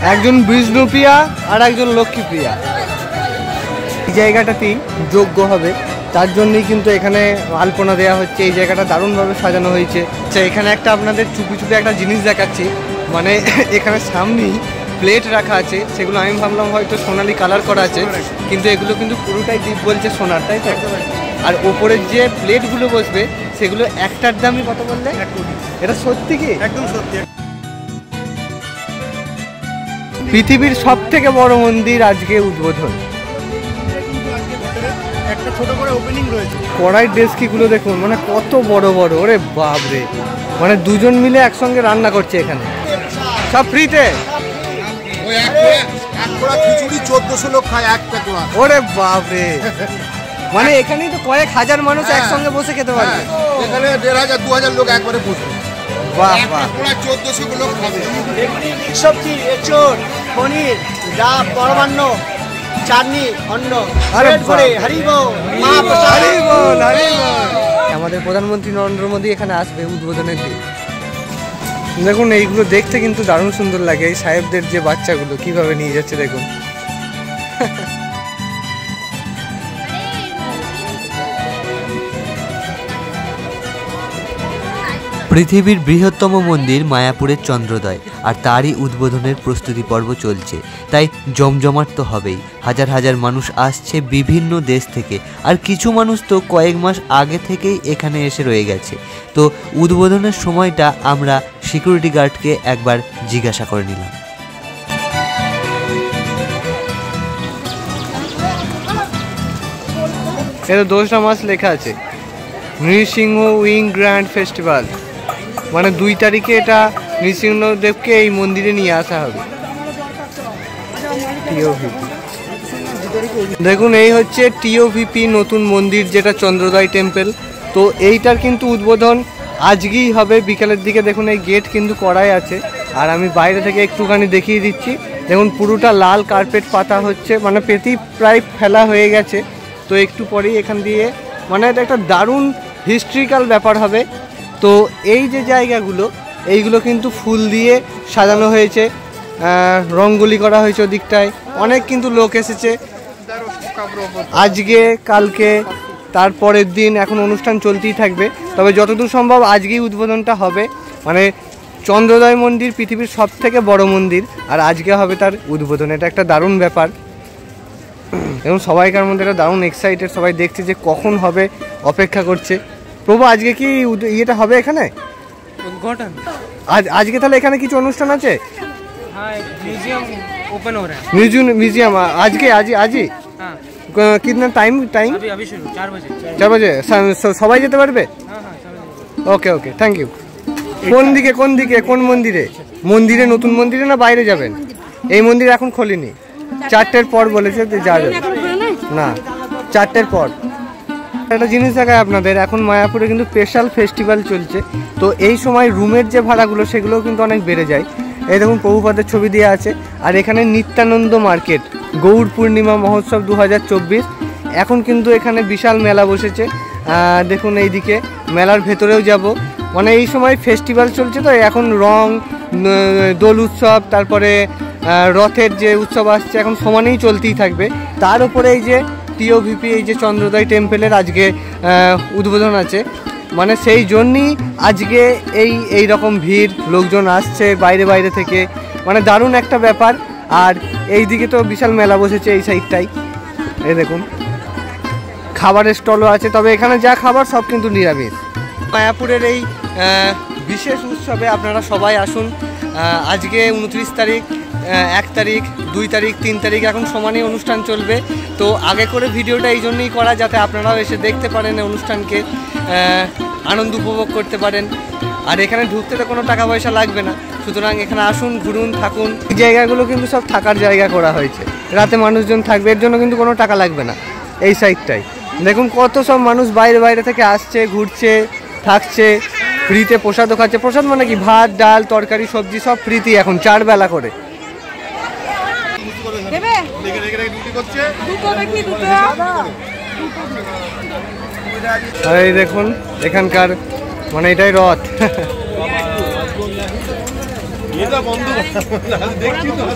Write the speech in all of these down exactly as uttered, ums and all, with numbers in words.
একজন বিষ্ণুপ্রিয়া আর একজন লক্ষ্মীপ্রিয়া। এই জায়গাটাতেই যজ্ঞ হবে, তার জন্যই কিন্তু এখানে আলপনা দেওয়া হচ্ছে। এই জায়গাটা দারুণভাবে সাজানো হয়েছে। আচ্ছা, এখানে একটা আপনাদের চুপি চুপি একটা জিনিস দেখাচ্ছি। মানে এখানে সামনেই প্লেট রাখা আছে, সেগুলো আমি ভাবলাম হয়তো সোনালি কালার করা আছে, কিন্তু এগুলো কিন্তু পুরোটাই দীপ বলছে সোনার, তাই তো? আর ওপরের যে প্লেটগুলো বসবে সেগুলো একটার দামই কত বললে? এটা সত্যি কি? একদম সত্যি। পৃথিবীর সব থেকে বড় মন্দির আজকে উদ্বোধন। একটা ছোট করে ওপেনিং রয়েছে। কড়াই ডেস্কিগুলো দেখুন, মানে কত বড় বড়, ওরে বাপরে! মানে দুজন মিলে একসঙ্গে রান্না করছে এখানে, সব ফ্রিতে। চোদ্দশো লোক খায় একটা। ওরে বাপরে! মানে এখানেই তো কয়েক হাজার মানুষ একসঙ্গে বসে খেতে পারবে। এখানে দেড় হাজার দু হাজার লোক একবারে বসবে। বাহ বাহ! চোদ্দশো লোক খাবে। সবজি, এঁচড়, পনির, ডাব, পরমান্ন, চাটনি, অন্ন। আরে করে হরিব মা হরিব হরিব। আমাদের প্রধানমন্ত্রী নরেন্দ্র মোদী এখানে আসবে উদ্বোধনের দিন। দেখুন, এইগুলো দেখতে কিন্তু দারুণ সুন্দর লাগে। এই সাহেবদের যে বাচ্চাগুলো কিভাবে নিয়ে যাচ্ছে দেখুন। পৃথিবীর বৃহত্তম মন্দির মায়াপুরের চন্দ্রোদয়, আর তারই উদ্বোধনের প্রস্তুতি পর্ব চলছে। তাই জমজমাট তো হবেই। হাজার হাজার মানুষ আসছে বিভিন্ন দেশ থেকে, আর কিছু মানুষ তো কয়েক মাস আগে থেকেই এখানে এসে রয়ে গেছে। তো উদ্বোধনের সময়টা আমরা সিকিউরিটি গার্ডকে একবার জিজ্ঞাসা করে নিলাম। এটা দোসরা মাস লেখা আছে, নৃসিংহ উইং গ্র্যান্ড ফেস্টিভ্যাল। মানে দুই তারিখে এটা নৃসিংহদেবকে এই মন্দিরে নিয়ে আসা হবে। দেখুন, এই হচ্ছে টিওভিপি নতুন মন্দির, যেটা চন্দ্রোদয় টেম্পল। তো এইটার কিন্তু উদ্বোধন আজকেই হবে বিকেলের দিকে। দেখুন, এই গেট কিন্তু করাই আছে, আর আমি বাইরে থেকে একটুখানি দেখিয়ে দিচ্ছি। দেখুন, পুরোটা লাল কার্পেট পাতা হচ্ছে, মানে পেতি প্রায় ফেলা হয়ে গেছে। তো একটু পরেই এখান দিয়ে, মানে এটা একটা দারুণ হিস্ট্রিক্যাল ব্যাপার হবে। তো এই যে জায়গাগুলো, এইগুলো কিন্তু ফুল দিয়ে সাজানো হয়েছে, রঙ্গোলি করা হয়েছে ওদিকটায়। অনেক কিন্তু লোক এসেছে আজকে, কালকে, তারপরের দিন। এখন অনুষ্ঠান চলতেই থাকবে, তবে যতদূর সম্ভব আজকেই উদ্বোধনটা হবে। মানে চন্দ্রোদয় মন্দির পৃথিবীর সব থেকে বড় মন্দির, আর আজকে হবে তার উদ্বোধন। এটা একটা দারুণ ব্যাপার এবং সবাইকার মধ্যে একটা দারুণ এক্সাইটেড। সবাই দেখছে যে কখন হবে, অপেক্ষা করছে। প্রভু, আজকে কি ইয়েটা হবে এখানে উদ্বোধন? আজ আজকে তাহলে এখানে কিছু অনুষ্ঠান আছে? হ্যাঁ, মিউজিয়াম ওপেন हो रहा है। মিউজিয়াম মিউজিয়াম আজকে আজ আজই কিতনা টাইম টাইম अभी अभी शुरू चार बजे চার বাজে সবাই যেতে পারবে? हाँ हाँ सभी। Okay okay, thank you. কোন দিকে কোন দিকে কোন মন্দিরে? মন্দিরে, নতুন মন্দিরে না বাইরে যাবেন? এই মন্দির এখন খোলেনি, চারটের পর বলেছে যা যাবে না, চারটের পর। একটা জিনিস দেখায় আপনাদের, এখন মায়াপুরে কিন্তু স্পেশাল ফেস্টিভ্যাল চলছে। তো এই সময় রুমের যে ভাড়াগুলো সেগুলোও কিন্তু অনেক বেড়ে যায়। এই দেখুন, প্রভুপাদের ছবি দেওয়া আছে। আর এখানে নিত্যানন্দ মার্কেট গৌড় পূর্ণিমা মহোৎসব দু হাজার চব্বিশ, এখন কিন্তু এখানে বিশাল মেলা বসেছে। দেখুন এইদিকে মেলার ভেতরেও যাব। মানে এই সময় ফেস্টিভ্যাল চলছে, তো এখন রং, দোল উৎসব, তারপরে রথের যে উৎসব আসছে, এখন সমানেই চলতেই থাকবে। তার উপরে এই যে টিওভিপি, এই যে চন্দ্রোদয় টেম্পলের আজকে উদ্বোধন আছে। মানে সেই জন্যই আজকে এই এই রকম ভিড়, লোকজন আসছে বাইরে বাইরে থেকে। মানে দারুণ একটা ব্যাপার। আর এই দিকে তো বিশাল মেলা বসেছে এই সাইডটাই। এই দেখুন, খাবারের স্টলও আছে, তবে এখানে যা খাবার সব কিন্তু নিরামিষ। মায়াপুরের এই বিশেষ উৎসবে আপনারা সবাই আসুন। আজকে উনত্রিশ তারিখ, এক তারিখ, দুই তারিখ, তিন তারিখ এখন সমানে অনুষ্ঠান চলবে। তো আগে করে ভিডিওটা এই জন্যই করা, যাতে আপনারাও এসে দেখতে পারেন অনুষ্ঠানকে, আনন্দ উপভোগ করতে পারেন। আর এখানে ঢুকতে তো কোনো টাকা পয়সা লাগবে না, সুতরাং এখানে আসুন, ঘুরুন, থাকুন। এই জায়গাগুলো কিন্তু সব থাকার জায়গা করা হয়েছে, রাতে মানুষজন থাকবে, এর জন্য কিন্তু কোনো টাকা লাগবে না। এই সাইডটাই দেখুন কত সব মানুষ বাইরে বাইরে থেকে আসছে, ঘুরছে, থাকছে, ফ্রিতে প্রসাদও খাচ্ছে। প্রসাদ মানে কি, ভাত, ডাল, তরকারি, সবজি সব ফ্রিতে এখন চার বেলা করে। আর এই দেখুন এখানকার, মানে এটাই রথ। এটা বন্ধ দেখছি তো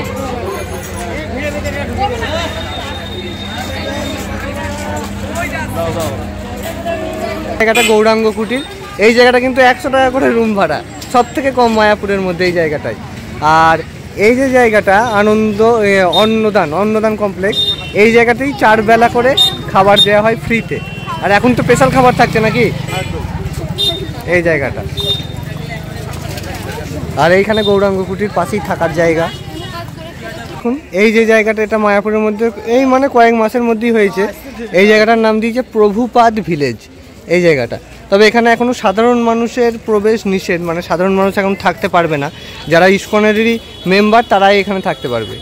জায়গাটা গৌরাঙ্গ কুটির। এই জায়গাটা কিন্তু একশো টাকা করে রুম ভাড়া, সব থেকে কম মায়াপুরের মধ্যে এই জায়গাটায়। আর এই যে জায়গাটা আনন্দ অন্নদান অন্নদান কমপ্লেক্স, এই জায়গাতেই চার বেলা করে খাবার দেওয়া হয় ফ্রিতে। আর এখন তো স্পেশাল খাবার থাকছে নাকি এই জায়গাটা। আর এইখানে গৌরাঙ্গ কুটির পাশেই থাকার জায়গা। এখন এই যে জায়গাটা, এটা মায়াপুরের মধ্যে এই মানে কয়েক মাসের মধ্যেই হয়েছে। এই জায়গাটার নাম দিয়েছে প্রভুপাদ ভিলেজ এই জায়গাটা। তবে এখানে এখনও সাধারণ মানুষের প্রবেশ নিষেধ, মানে সাধারণ মানুষ এখন থাকতে পারবে না। যারা ইসকনেরই মেম্বার তারাই এখানে থাকতে পারবে।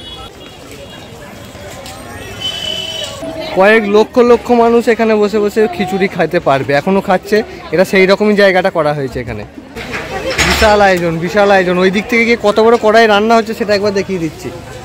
কয়েক লক্ষ লক্ষ মানুষ এখানে বসে বসে খিচুড়ি খাইতে পারবে, এখনও খাচ্ছে। এটা সেই রকমই জায়গাটা করা হয়েছে এখানে। বিশাল আয়োজন, বিশাল আয়োজন। ওই দিক থেকে গিয়ে কত বড় কড়াই রান্না হচ্ছে সেটা একবার দেখিয়ে দিচ্ছি।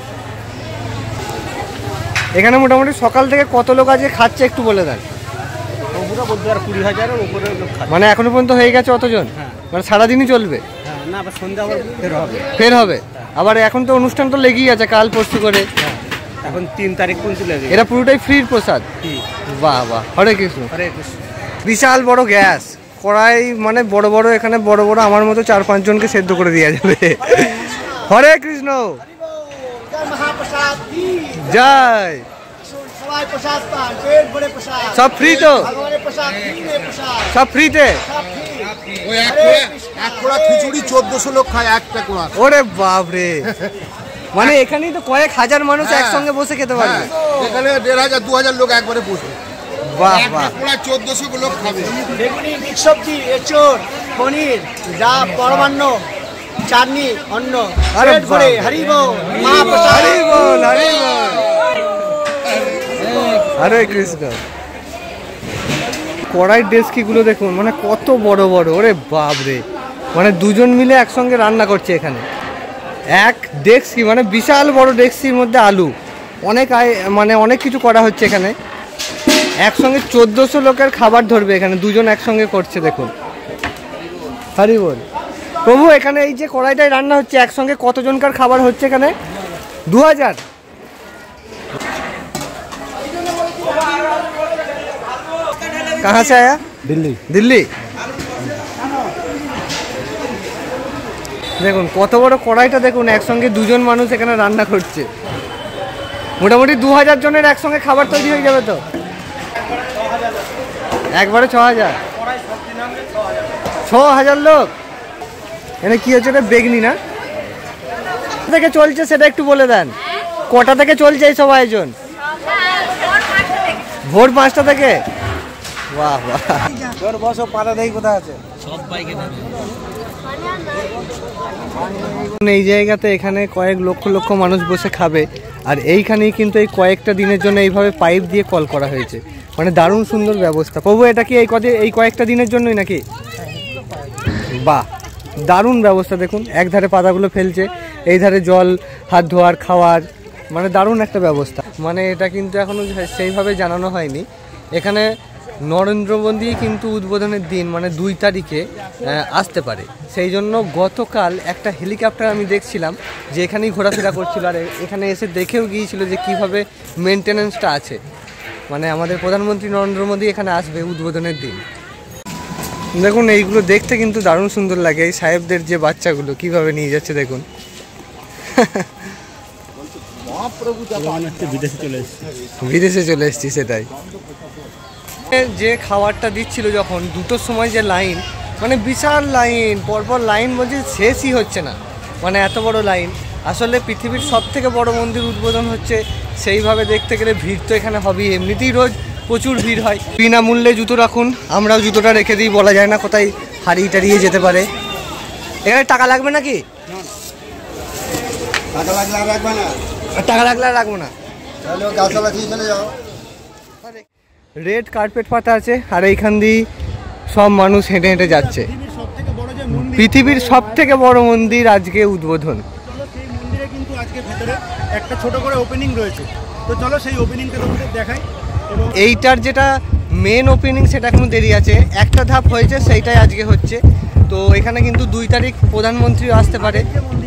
এখানে মোটামুটি সকাল থেকে কত লোক আজকে খাচ্ছে একটু বলে দেন। বলতে পারে কুড়ি হাজারের উপরে লোক খায়। মানে এখনো পর্যন্ত হয়ে গেছে অতজন? মানে সারাদিনই চলবে? হ্যাঁ, না আবার সন্ধ্যা আবার ফের হবে। ফের হবে আবার। এখন তো অনুষ্ঠান তো লেগেই আছে, কাল পরশু করে। এখন তিন তারিখ পর্যন্ত লেগে। এটা পুরোটাই ফ্রির প্রসাদ? বাহ বাহ, হরে কৃষ্ণ। হরে কৃষ্ণ। বিশাল বড় গ্যাস কড়াই, মানে বড় বড়, এখানে বড় বড় আমার মতো চার পাঁচ জনকে সেদ্ধ করে দেওয়া যাবে। হরে কৃষ্ণ, জয়। সব ফ্রি তো? সব ফ্রিতে? ওই এক কোড়া এক কোড়া খিচুড়ি চোদ্দশো লোক খায় একটা কোড়া। ওরে বাপরে, মানে এখানেই তো কয়েক হাজার মানুষ একসঙ্গে বসে খেতে পারবে। এখানে দেড় হাজার দু হাজার লোক একবারে বসবে। বাহ বাহ, কোড়া চোদ্দশো লোক খাবে। বেগুনি, মিক্স সবজি, এঁচড়, পনির, ডাব, পরমান্ন, চাটনি, অন্ন। আরে পেট ভরে বাপরে। হরি বল, মা প্রসাদ। হরি বল, হরি বল, হরে কৃষ্ণ। কড়াই ডেস্কিগুলো দেখুন, মানে কত বড় বড়। ওরে বাপরে, মানে দুজন মিলে একসঙ্গে রান্না করছে এখানে। এক ডেস্কি, মানে বিশাল বড় ডেস্কির মধ্যে আলু, অনেক আয়, মানে অনেক কিছু করা হচ্ছে এখানে। একসঙ্গে চোদ্দোশো লোকের খাবার ধরবে এখানে, দুজন একসঙ্গে করছে দেখুন। হরি বল। প্রভু, এখানে এই যে কড়াইটায় রান্না হচ্ছে একসঙ্গে কতজনকার খাবার হচ্ছে এখানে? দু হাজার। कहाँ से आया? দিল্লি। দিল্লি। দেখুন কত বড় কড়াইটা, দেখুন একসঙ্গে দুজন মানুষ এখানে রান্না করছে। মোটামুটি দু হাজার জনের একসঙ্গে খাবার তৈরি হয়ে যাবে তো? একবারে ছ হাজার ছ হাজার লোক। এখানে কি হচ্ছে? এটা বেগনি না? থেকে চলছে সেটা একটু বলে দেন। কটা থেকে চলছে এই সব আয়োজন? ভোর পাঁচটা থেকে। বাহ বাহ, তোর বসো, পাতা দেই কোথায় আছে? এই জায়গাতে এখানে কয়েক লক্ষ লক্ষ মানুষ বসে খাবে। আর এইখানেই কিন্তু এই কয়েকটা দিনের জন্য এইভাবে পাইপ দিয়ে কল করা হয়েছে, মানে দারুণ সুন্দর ব্যবস্থা। প্রভু, এটা কি এই কদিন, এই কয়েকটা দিনের জন্যই নাকি? বাহ, দারুণ ব্যবস্থা। দেখুন এক ধারে পাতাগুলো ফেলছে, এই ধারে জল, হাত ধোয়ার, খাওয়ার, মানে দারুণ একটা ব্যবস্থা। মানে এটা কিন্তু এখনও সেইভাবে জানানো হয়নি। এখানে নরেন্দ্র মোদী কিন্তু উদ্বোধনের দিন মানে দুই তারিখে আসতে পারে, সেই জন্য গতকাল একটা হেলিকপ্টার আমি দেখছিলাম যে এখানেই ঘোরাফেরা করছিল। আর এখানে এসে দেখেও গিয়েছিল যে কীভাবে মেনটেন্যান্সটা আছে। মানে আমাদের প্রধানমন্ত্রী নরেন্দ্র মোদী এখানে আসবে উদ্বোধনের দিন। দেখুন এইগুলো দেখতে কিন্তু দারুণ সুন্দর লাগে। এই সাহেবদের যে বাচ্চাগুলো কীভাবে নিয়ে যাচ্ছে দেখুন। বিদেশে চলে এসেছি। বিদেশে চলে এসেছি, সেটাই। যে খাবারটা দিচ্ছিল যখন দুটোর সময়, যে লাইন, মানে বিশাল লাইন, পরপর লাইন, বলছে শেষই হচ্ছে না, মানে এত বড় লাইন। আসলে পৃথিবীর সব থেকে বড় মন্দির উদ্বোধন হচ্ছে, সেইভাবে দেখতে গেলে ভিড় তো এখানে হবেই। এমনিতেই রোজ প্রচুর ভিড় হয়। বিনামূল্যে জুতো রাখুন, আমরাও জুতোটা রেখে দিই, বলা যায় না কোথায় হারিয়ে টারিয়ে যেতে পারে। এখানে টাকা লাগবে নাকি? টাকা লাগলে আর রাখবে না, টাকা লাগলে আর রাখবো না। গাছতলা দিয়ে চলে যাও। রেড কার্পেট পাতা আছে, আর এইখান দিয়ে সব মানুষ হেঁটে হেঁটে যাচ্ছে। পৃথিবীর সব থেকে বড় মন্দির আজকে উদ্বোধন। সেই মন্দিরে কিন্তু আজকে ভেতরে একটা ছোট করে ওপেনিং রয়েছে, তো চলো সেই ওপেনিংটা তোমাদের দেখাই। এবং এইটার যেটা মেন ওপেনিং সেটা এখনো দেরি আছে, একটা ধাপ হয়েছে, সেইটাই আজকে হচ্ছে। তো এখানে কিন্তু দুই তারিখ প্রধানমন্ত্রী আসতে পারে।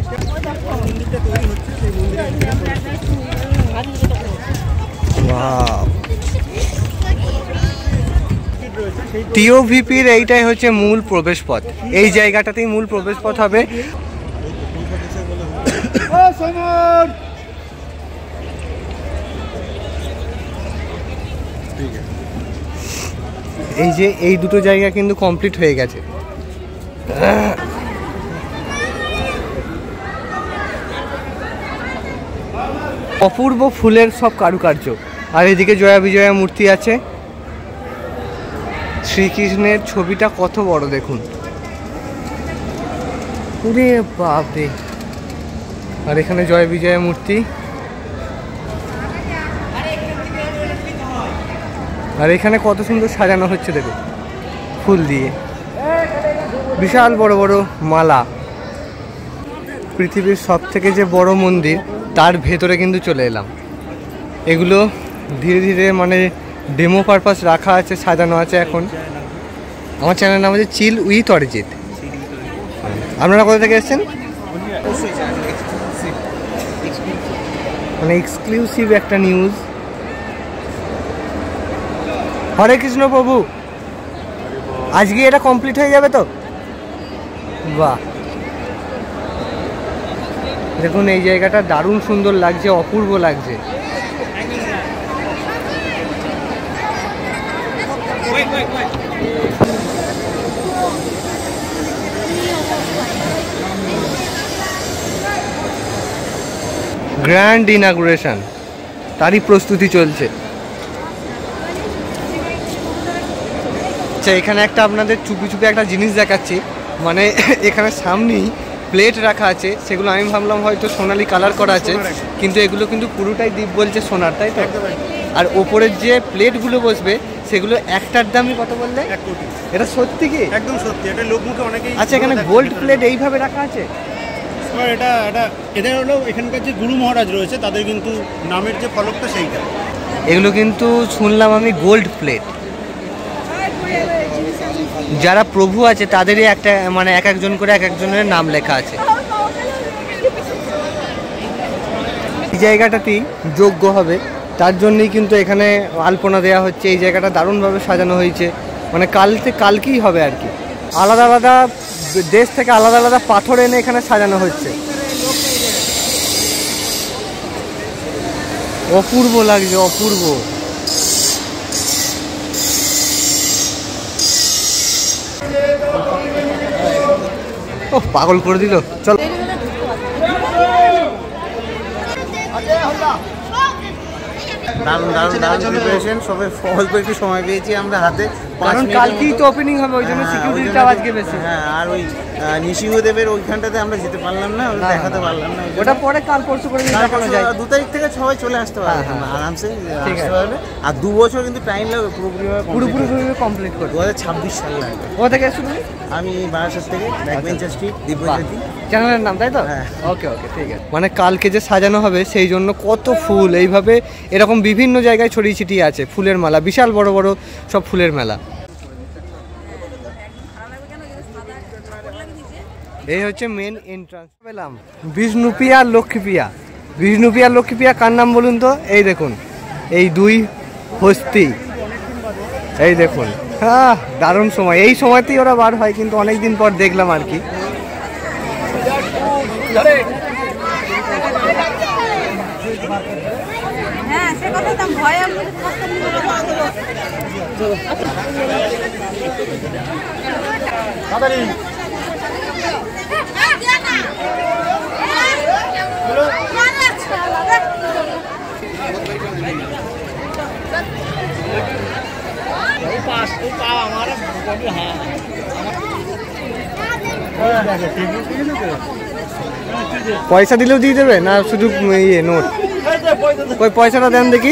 টিওভিপির এইটাই হচ্ছে মূল প্রবেশ পথ, এই জায়গাটাতেই মূল প্রবেশ পথ হবে। এই যে এই দুটো জায়গা কিন্তু কমপ্লিট হয়ে গেছে। অপূর্ব ফুলের সব কারুকার্য, আর এদিকে জয়া বিজয়া মূর্তি আছে। শ্রীকৃষ্ণের ছবিটা কত বড় দেখুন, ওরে বাপরে। আর এখানে জয় বিজয়া মূর্তি, আর এখানে কত সুন্দর সাজানো হচ্ছে দেখো ফুল দিয়ে, বিশাল বড় বড় মালা। পৃথিবীর সব থেকে যে বড় মন্দির তার ভেতরে কিন্তু চলে এলাম। এগুলো ধীরে ধীরে মানে ডেমো পারপাস রাখা আছে, সাজানো আছে। এখন আমার চ্যানেলের নাম হচ্ছে চিল উইথ অরিজিৎ। আপনারা কোথা থেকে এসেছেন? মানে এক্সক্লুসিভ একটা নিউজ। হরে কৃষ্ণ প্রভু, আজকে এটা কমপ্লিট হয়ে যাবে তো? বাহ, দেখুন এই জায়গাটা দারুণ সুন্দর লাগছে, অপূর্ব লাগছে। গ্র্যান্ড ইনাগুরেশন, তারই প্রস্তুতি চলছে। আচ্ছা, এখানে একটা আপনাদের চুপি চুপি একটা জিনিস দেখাচ্ছি। মানে এখানে সামনেই প্লেট রাখা আছে, সেগুলো আমি ভাবলাম হয়তো সোনালি কালার করা আছে, কিন্তু এগুলো কিন্তু পুরোটাই দ্বীপ বলছে সোনার, তাই তো? আর ওপরের যে প্লেটগুলো বসবে সেগুলো একটার দামই কত বললে? এক কোটি। এটা সত্যি কি? একদম সত্যি, এটা লোকমুখে অনেকেই। আচ্ছা, এখানে গোল্ড প্লেট এইভাবে রাখা আছে? এটা এটা এদের হলো এখানকার যে গুরু মহারাজ রয়েছে তাদের কিন্তু নামের যে ফলকটা সেইটা। এগুলো কিন্তু শুনলাম আমি গোল্ড প্লেট। যারা প্রভু আছে তাদেরই একটা মানে এক একজন করে এক একজনের নাম লেখা আছে। এই জায়গাটাতেই যজ্ঞ হবে, তার জন্যই কিন্তু এখানে আলপনা দেওয়া হচ্ছে। এই জায়গাটা দারুণভাবে সাজানো হয়েছে, মানে কালকে কালকেই হবে আর কি। আলাদা আলাদা দেশ থেকে আলাদা আলাদা পাথর এনে এখানে সাজানো হচ্ছে। অপূর্ব লাগছে, অপূর্ব। ও পাগল করে দিল। চল, দারুণ দারুণ দারুণ প্রিপারেশন, সবে অল্প একটু সময় পেয়েছি আমরা হাতে, কারণ কালকেই তো ওপেনিং হবে, ওই জন্য সিকিউরিটিটাও আজকে বেশি। হ্যাঁ, আর ওই নিশিংহদেবের ওইখানটাতে আমরা যেতে পারলাম না, ওটা দেখাতে পারলাম না। ওটা পরে কাল পরশু করে দেখানো যায়। দু তারিখ থেকে সবাই চলে আসতে পারবে আরামসে, আসতে পারবে। আর দু বছর কিন্তু টাইম লাগবে পুরোপুরি পুরোপুরি কমপ্লিট করতে। দু হাজার ছাব্বিশ সাল লাগবে। কোথা থেকে আসছো তুমি? আমি বারাসাত থেকে, ব্যাকবেঞ্চার স্ট্রিট, দীপজ্যোতি চ্যানেলের নাম, তাই তো? হ্যাঁ। ওকে ওকে, ঠিক আছে। মানে কালকে যে সাজানো হবে সেই জন্য কত ফুল এইভাবে এরকম বিভিন্ন জায়গায় ছড়িয়ে ছিটিয়ে আছে, ফুলের মালা, বিশাল বড় বড় সব ফুলের মেলা। এই হচ্ছে মেন এন্ট্রান্স। পেলাম বিষ্ণুপ্রিয়া আর লক্ষ্মীপ্রিয়া। বিষ্ণুপ্রিয়া আর লক্ষ্মীপ্রিয়া কার নাম বলুন তো? এই দেখুন, এই দুই হস্তি, এই দেখুন। হ্যাঁ, দারুণ সময়, এই সময়তেই ওরা বার হয়, কিন্তু অনেকদিন পর দেখলাম আর কি। হ্যাঁ, সে কথা তো ভয় আমি পয়সা দিলেও দিয়ে দেবে না শুধু ইয়ে নোট? ওই পয়সাটা দেন দেখি।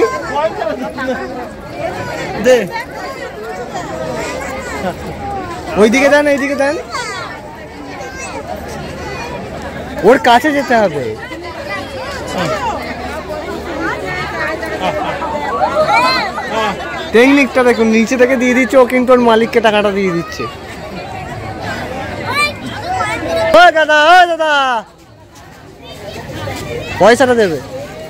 ওইদিকে দেন, এইদিকে দেন, ওর কাছে যেতে হবে। টেকনিকটা দেখুন, নিচে থেকে দিয়ে দিচ্ছে, ও কিন্তু ওর মালিককে টাকাটা দিয়ে দিচ্ছে। ও দাদা ও দাদা পয়সাটা দেবে।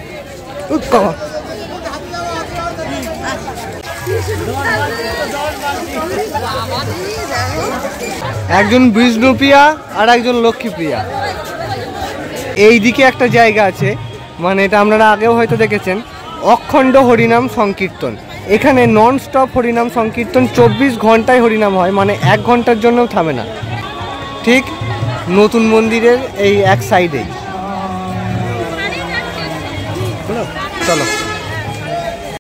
একজন বিষ্ণুপ্রিয়া আর একজন লক্ষ্মীপ্রিয়া। এইদিকে একটা জায়গা আছে, মানে এটা আপনারা আগেও হয়তো দেখেছেন, অখণ্ড হরিনাম সংকীর্তন। এখানে নন স্টপ হরিনাম সংকীর্তন, চব্বিশ ঘন্টায় হরিনাম হয়, মানে এক ঘন্টার জন্যও থামে না। ঠিক নতুন মন্দিরের এই এক সাইডেই। চলো